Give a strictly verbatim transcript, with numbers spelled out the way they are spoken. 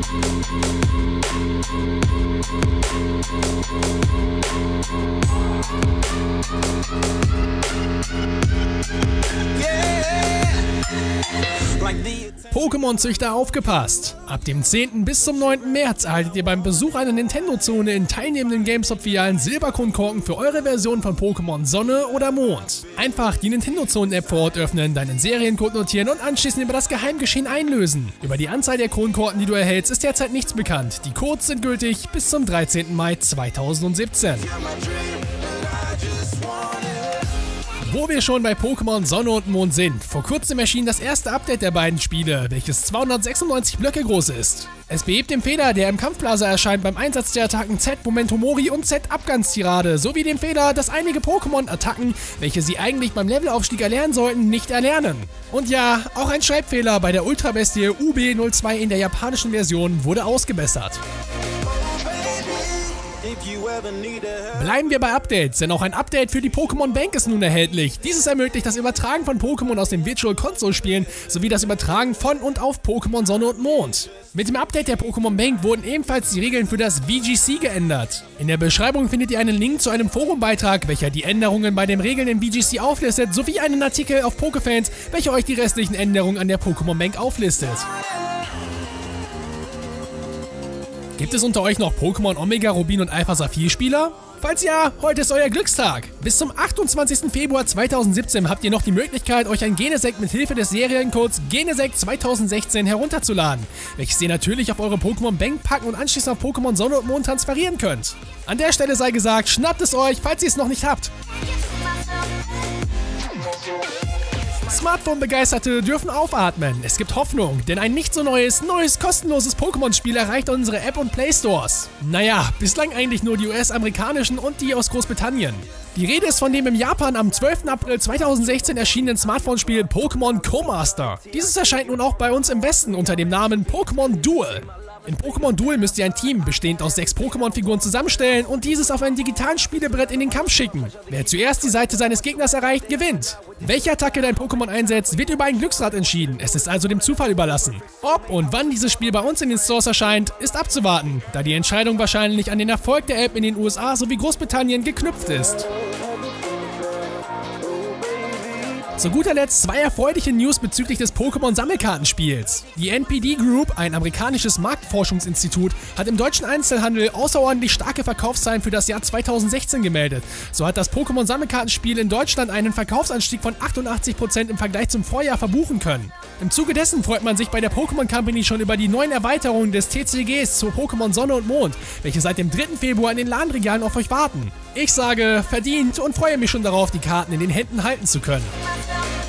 Pokémon-Züchter aufgepasst! Ab dem zehnten bis zum neunten März erhaltet ihr beim Besuch einer Nintendo-Zone in teilnehmenden GameStop-Filialen Silberkronkorken für eure Version von Pokémon Sonne oder Mond. Einfach die Nintendo-Zonen-App vor Ort öffnen, deinen Seriencode notieren und anschließend über das Geheimgeschehen einlösen. Über die Anzahl der Kronkorken, die du erhältst, ist derzeit nichts bekannt. Die Codes sind gültig bis zum dreizehnten Mai zweitausendsiebzehn. Wo wir schon bei Pokémon Sonne und Mond sind, vor kurzem erschien das erste Update der beiden Spiele, welches zweihundertsechsundneunzig Blöcke groß ist. Es behebt den Fehler, der im Kampfblaser erscheint beim Einsatz der Attacken Z Momento Mori und Z Abgangstirade, sowie den Fehler, dass einige Pokémon-Attacken, welche sie eigentlich beim Levelaufstieg erlernen sollten, nicht erlernen. Und ja, auch ein Schreibfehler bei der Ultrabestie U B null zwei in der japanischen Version wurde ausgebessert. Bleiben wir bei Updates, denn auch ein Update für die Pokémon Bank ist nun erhältlich. Dieses ermöglicht das Übertragen von Pokémon aus dem Virtual Console Spielen sowie das Übertragen von und auf Pokémon Sonne und Mond. Mit dem Update der Pokémon Bank wurden ebenfalls die Regeln für das V G C geändert. In der Beschreibung findet ihr einen Link zu einem Forumbeitrag, welcher die Änderungen bei den Regeln im V G C auflistet, sowie einen Artikel auf Pokefans, welcher euch die restlichen Änderungen an der Pokémon Bank auflistet. Gibt es unter euch noch Pokémon Omega Rubin und Alpha Saphir Spieler? Falls ja, heute ist euer Glückstag. Bis zum achtundzwanzigsten Februar zweitausendsiebzehn habt ihr noch die Möglichkeit, euch ein Genesect mit Hilfe des Seriencodes Genesect zweitausendsechzehn herunterzuladen, welches ihr natürlich auf eure Pokémon Bank packen und anschließend auf Pokémon Sonne und Mond transferieren könnt. An der Stelle sei gesagt, schnappt es euch, falls ihr es noch nicht habt. Smartphone-Begeisterte dürfen aufatmen. Es gibt Hoffnung, denn ein nicht so neues, neues, kostenloses Pokémon-Spiel erreicht unsere App und Play-Stores. Naja, bislang eigentlich nur die U S-amerikanischen und die aus Großbritannien. Die Rede ist von dem im Japan am zwölften April zweitausendsechzehn erschienenen Smartphone-Spiel Pokémon Co-Master. Dieses erscheint nun auch bei uns im Westen unter dem Namen Pokémon Duel. In Pokémon Duel müsst ihr ein Team bestehend aus sechs Pokémon-Figuren zusammenstellen und dieses auf einem digitalen Spielebrett in den Kampf schicken. Wer zuerst die Seite seines Gegners erreicht, gewinnt. Welche Attacke dein Pokémon einsetzt, wird über ein Glücksrad entschieden. Es ist also dem Zufall überlassen. Ob und wann dieses Spiel bei uns in den Stores erscheint, ist abzuwarten, da die Entscheidung wahrscheinlich an den Erfolg der App in den U S A sowie Großbritannien geknüpft ist. Zu guter Letzt zwei erfreuliche News bezüglich des Pokémon-Sammelkartenspiels. Die N P D Group, ein amerikanisches Marktforschungsinstitut, hat im deutschen Einzelhandel außerordentlich starke Verkaufszahlen für das Jahr zweitausendsechzehn gemeldet. So hat das Pokémon-Sammelkartenspiel in Deutschland einen Verkaufsanstieg von achtundachtzig Prozent im Vergleich zum Vorjahr verbuchen können. Im Zuge dessen freut man sich bei der Pokémon Company schon über die neuen Erweiterungen des T C Gs zu Pokémon Sonne und Mond, welche seit dem dritten Februar in den Ladenregalen auf euch warten. Ich sage, verdient und freue mich schon darauf, die Karten in den Händen halten zu können.